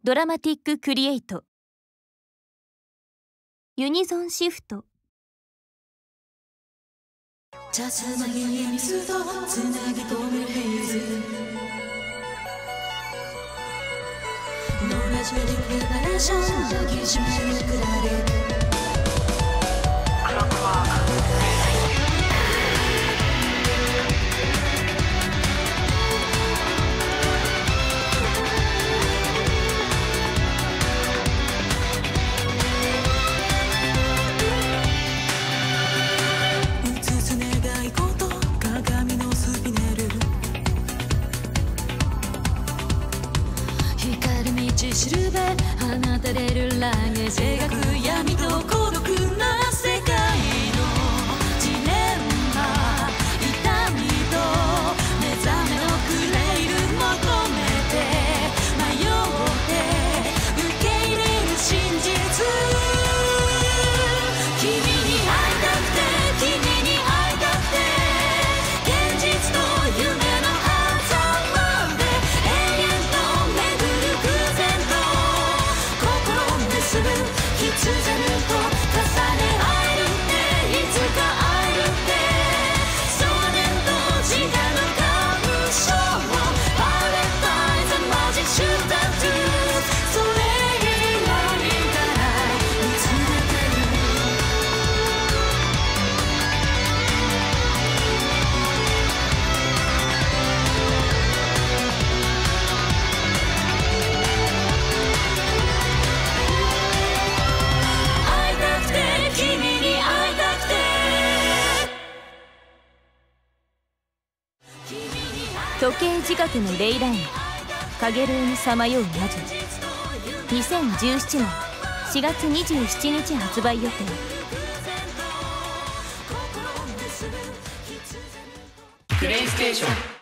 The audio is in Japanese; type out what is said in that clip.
ドラマティッククリエイト、ユニゾンシフト。 雑な家に水とつなぎ止めるヘイズ、野良じめでプレパレーション抱きしめるくられ。しるべ放たれるラゲ描く闇と孤独な世界のジレンマ、痛みと目覚めのクレイル求めて迷って受け入れる真実、君に会いたくて君に会いたくて、現実と夢の狭間で永遠と巡る必然と重ね合えるって、いつか会えるって、少年と時間の感傷をパレッタイズマジッシュタトゥー、それ以外から見つめてる。 時計仕掛けのレイライン、かげろうにさまよう魔女。2017年4月27日発売予定。 プレイステーション